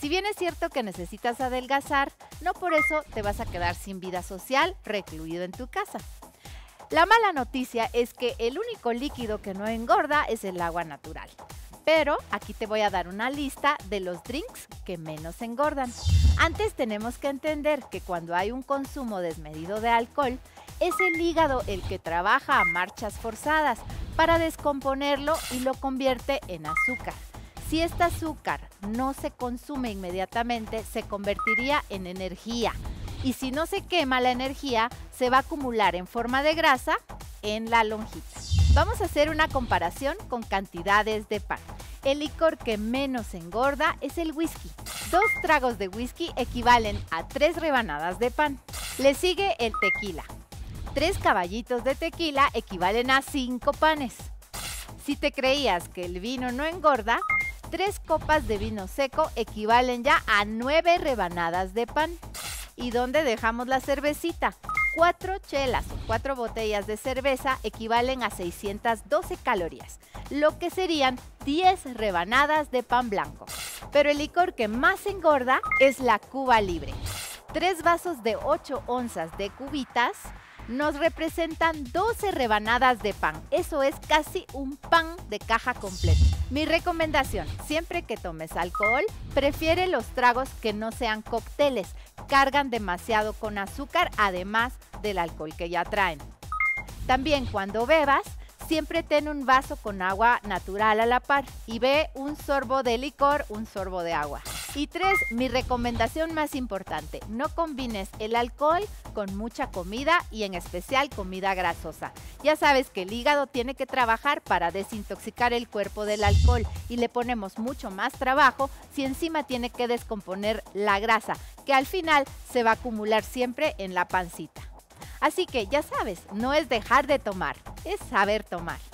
Si bien es cierto que necesitas adelgazar, no por eso te vas a quedar sin vida social recluido en tu casa. La mala noticia es que el único líquido que no engorda es el agua natural. Pero aquí te voy a dar una lista de los drinks que menos engordan. Antes tenemos que entender que cuando hay un consumo desmedido de alcohol, es el hígado el que trabaja a marchas forzadas para descomponerlo y lo convierte en azúcar. Si este azúcar no se consume inmediatamente, se convertiría en energía. Y si no se quema la energía, se va a acumular en forma de grasa en la lonjita. Vamos a hacer una comparación con cantidades de pan. El licor que menos engorda es el whisky. 2 tragos de whisky equivalen a 3 rebanadas de pan. Le sigue el tequila. 3 caballitos de tequila equivalen a 5 panes. Si te creías que el vino no engorda, 3 copas de vino seco equivalen ya a 9 rebanadas de pan. ¿Y dónde dejamos la cervecita? 4 chelas o 4 botellas de cerveza equivalen a 612 calorías, lo que serían 10 rebanadas de pan blanco. Pero el licor que más engorda es la Cuba Libre. 3 vasos de 8 onzas de cubitas nos representan 12 rebanadas de pan. Eso es casi un pan de caja completo. Mi recomendación, siempre que tomes alcohol, prefiere los tragos que no sean cócteles. Cargan demasiado con azúcar, además del alcohol que ya traen. También cuando bebas, siempre ten un vaso con agua natural a la par y ve un sorbo de licor, un sorbo de agua. Y 3, mi recomendación más importante, no combines el alcohol con mucha comida y en especial comida grasosa. Ya sabes que el hígado tiene que trabajar para desintoxicar el cuerpo del alcohol y le ponemos mucho más trabajo si encima tiene que descomponer la grasa, que al final se va a acumular siempre en la pancita. Así que ya sabes, no es dejar de tomar, es saber tomar.